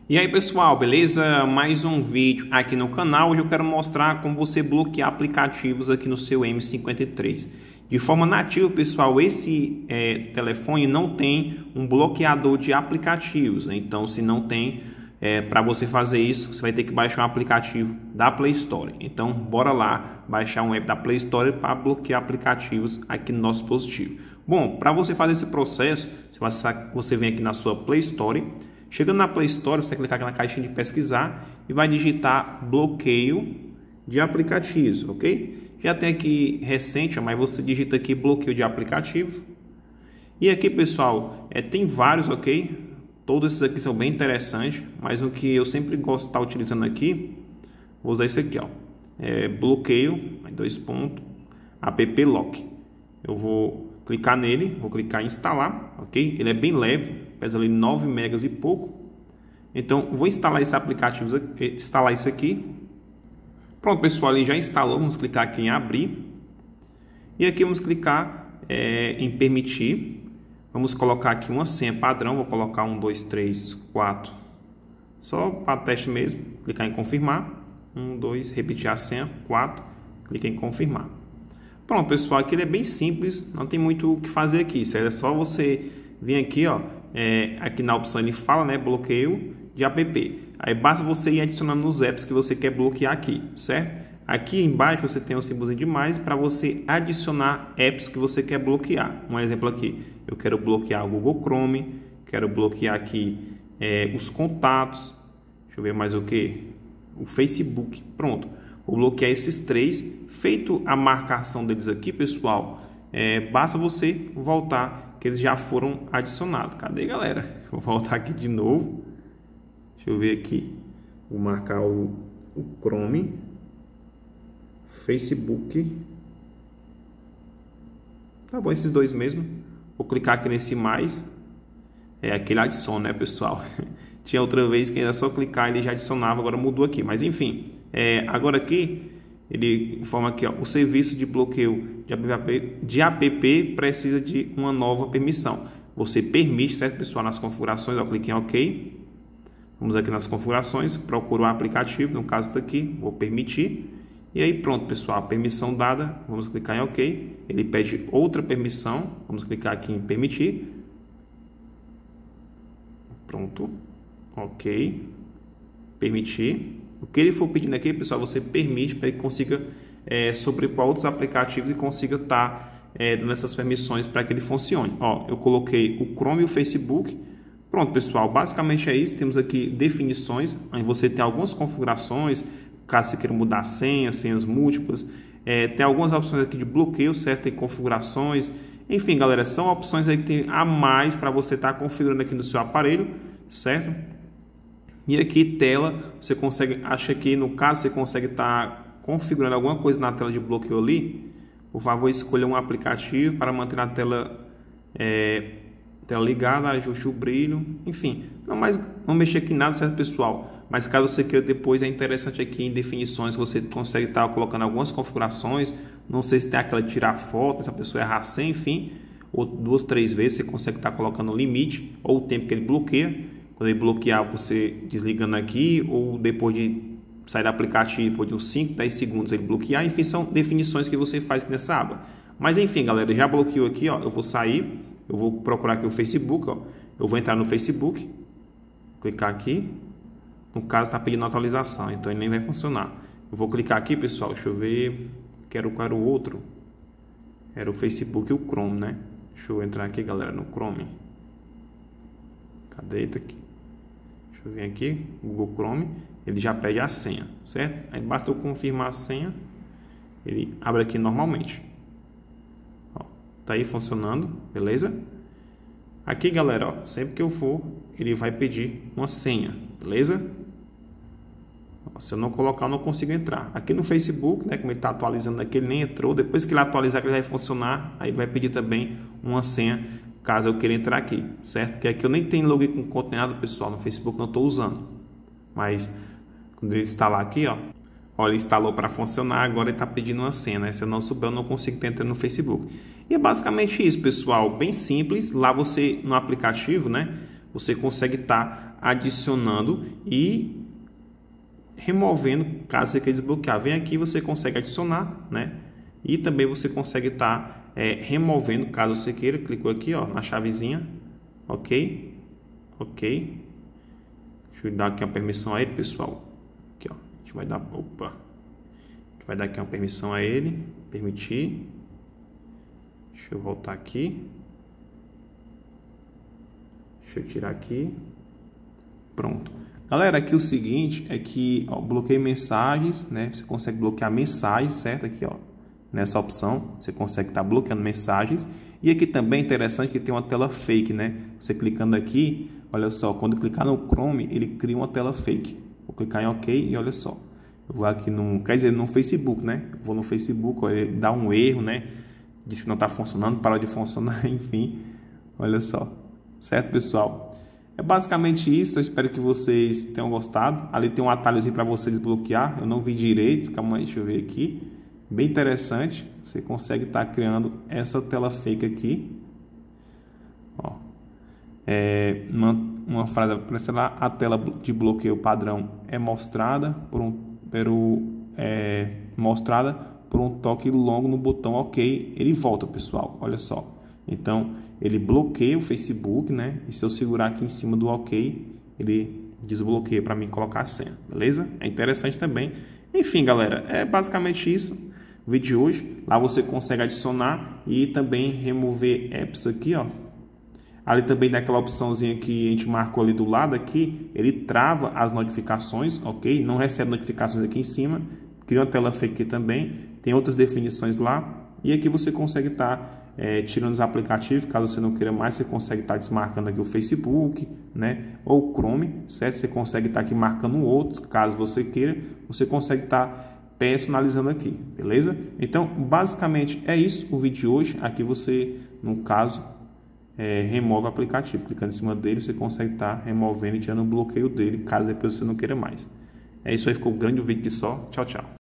E aí pessoal, beleza? Mais um vídeo aqui no canal. Hoje eu quero mostrar como você bloquear aplicativos aqui no seu M53. De forma nativa, pessoal, esse telefone não tem um bloqueador de aplicativos, né? Então, se não tem, para você fazer isso, você vai ter que baixar um aplicativo da Play Store. Então, bora lá baixar um app da Play Store para bloquear aplicativos aqui no nosso dispositivo. Bom, para você fazer esse processo, você vem aqui na sua Play Store. Chegando na Play Store, você vai clicar aqui na caixinha de pesquisar e vai digitar bloqueio de aplicativos, ok? Já tem aqui recente, mas você digita aqui bloqueio de aplicativo. E aqui, pessoal, tem vários, ok? Todos esses aqui são bem interessantes, mas o que eu sempre gosto de estar utilizando aqui, vou usar esse aqui, ó. Bloqueio, app lock. Eu vou clicar nele, vou clicar em instalar, ok? Ele é bem leve, pesa ali 9 megas e pouco. Então, vou instalar esse aplicativo, instalar isso aqui. Pronto, pessoal, ele já instalou. Vamos clicar aqui em abrir. E aqui vamos clicar em permitir. Vamos colocar aqui uma senha padrão. Vou colocar 1, 2, 3, 4. Só para teste mesmo. Clicar em confirmar. 1, 2, repetir a senha. 4. Clica em confirmar. Pronto, pessoal, aqui ele é bem simples, não tem muito o que fazer aqui, certo? É só você vir aqui, ó, aqui na opção ele fala, né, bloqueio de app. Aí basta você ir adicionando os apps que você quer bloquear aqui, certo? Aqui embaixo você tem o símbolo de mais para você adicionar apps que você quer bloquear. Um exemplo aqui, eu quero bloquear o Google Chrome, quero bloquear aqui os contatos, deixa eu ver mais o que, o Facebook, pronto. Vou bloquear esses três. Feito a marcação deles aqui, pessoal, basta você voltar que eles já foram adicionados. Cadê, galera? Vou voltar aqui de novo. Deixa eu ver aqui. Vou marcar o Chrome, Facebook. Tá bom, esses dois mesmo. Vou clicar aqui nesse mais. Aquele adiciona, né, pessoal? Tinha outra vez que era só clicar, ele já adicionava, agora mudou aqui. Mas enfim, agora aqui ele informa aqui, ó, o serviço de bloqueio de app precisa de uma nova permissão. Você permite, certo, pessoal? Nas configurações, ó, clique em OK. Vamos aqui nas configurações, procura o aplicativo, no caso daqui, vou permitir. E aí pronto, pessoal, permissão dada, vamos clicar em OK. Ele pede outra permissão, vamos clicar aqui em permitir. Pronto, OK, permitir. O que ele for pedindo aqui, pessoal, você permite para ele consiga sobrepor outros aplicativos e consiga estar dando essas permissões para que ele funcione. Ó, eu coloquei o Chrome e o Facebook. Pronto, pessoal, basicamente é isso. Temos aqui definições, onde você tem algumas configurações, caso você queira mudar senhas múltiplas. Tem algumas opções aqui de bloqueio, certo? Tem configurações. Enfim, galera, são opções aí que tem a mais para você estar configurando aqui no seu aparelho, certo? E aqui tela, você consegue, acho que no caso você consegue estar configurando alguma coisa na tela de bloqueio ali. Por favor, escolha um aplicativo para manter a tela ligada, ajuste o brilho, enfim. Não mexer aqui em nada, certo, pessoal? Mas caso você queira depois, é interessante aqui em definições, você consegue estar colocando algumas configurações. Não sei se tem aquela de tirar foto, se a pessoa errar sem, enfim. Ou 2, 3 vezes você consegue estar colocando o limite ou o tempo que ele bloqueia. Quando ele bloquear, você desligando aqui, ou depois de sair do aplicativo, depois de uns 5, 10 segundos ele bloquear. Enfim, são definições que você faz aqui nessa aba. Mas enfim, galera, já bloqueou aqui, ó. Eu vou sair, eu vou procurar aqui o Facebook, ó. Eu vou entrar no Facebook, clicar aqui. No caso, está pedindo atualização, então ele nem vai funcionar. Eu vou clicar aqui, pessoal, deixa eu ver. Quero o outro. Era o Facebook e o Chrome, né? Deixa eu entrar aqui, galera, no Chrome. Cadê? Tá aqui. Deixa eu vir aqui, Google Chrome, ele já pede a senha, certo? Aí basta eu confirmar a senha, ele abre aqui normalmente. Ó, tá aí funcionando, beleza? Aqui, galera, ó, sempre que eu for, ele vai pedir uma senha, beleza? Ó, se eu não colocar, eu não consigo entrar. Aqui no Facebook, né, como ele está atualizando aqui, ele nem entrou. Depois que ele atualizar, ele vai funcionar, aí vai pedir também uma senha, caso eu queira entrar aqui, certo? Porque aqui eu nem tenho login com conta nem nada, pessoal, no Facebook não estou usando. Mas quando ele instalar aqui, ó, ele instalou para funcionar, agora ele está pedindo uma senha, né? Se eu não souber, eu não consigo estar entrando no Facebook. E é basicamente isso, pessoal, bem simples. Lá você, no aplicativo, né, você consegue estar adicionando e removendo caso você queira desbloquear. Vem aqui, você consegue adicionar, né? E também você consegue estar removendo caso você queira. Clicou aqui, ó, na chavezinha, ok, ok. Deixa eu dar aqui uma permissão a ele, pessoal. Aqui, ó, a gente vai dar, opa, a gente vai dar aqui uma permissão a ele, permitir. Deixa eu voltar aqui. Deixa eu tirar aqui. Pronto. Galera, aqui o seguinte é que, ó, bloqueio mensagens, né? Você consegue bloquear mensagens, certo? Aqui, ó, nessa opção, você consegue estar bloqueando mensagens. E aqui também é interessante que tem uma tela fake, né? Você clicando aqui, olha só, quando clicar no Chrome, ele cria uma tela fake. Vou clicar em OK e olha só. Eu vou aqui no, quer dizer, no Facebook, né? Eu vou no Facebook, ó, ele dá um erro, né? Diz que não está funcionando, parou de funcionar, enfim. Olha só. Certo, pessoal? É basicamente isso. Eu espero que vocês tenham gostado. Ali tem um atalhozinho para você desbloquear. Eu não vi direito. Calma aí, deixa eu ver aqui. Bem interessante. Você consegue estar criando essa tela fake aqui. Ó. Uma frase aparece lá. A tela de bloqueio padrão é mostrada mostrada por um toque longo no botão OK. Ele volta, pessoal. Olha só. Então, ele bloqueia o Facebook, né? E se eu segurar aqui em cima do OK, ele desbloqueia para mim colocar a senha, beleza? É interessante também. Enfim, galera, é basicamente isso o vídeo de hoje. Lá você consegue adicionar e também remover apps aqui, ó. Ali também daquela opçãozinha que a gente marcou ali do lado aqui, ele trava as notificações, ok? Não recebe notificações aqui em cima. Cria uma tela fake aqui também. Tem outras definições lá. E aqui você consegue estar tirando os aplicativos, caso você não queira mais, você consegue estar desmarcando aqui o Facebook, né? Ou o Chrome, certo? Você consegue estar aqui marcando outros, caso você queira, você consegue estar personalizando aqui, beleza? Então, basicamente é isso o vídeo de hoje. Aqui você, no caso, remove o aplicativo. Clicando em cima dele, você consegue estar removendo e tirando o bloqueio dele, caso depois você não queira mais. É isso aí, ficou grande o vídeo aqui só. Tchau, tchau.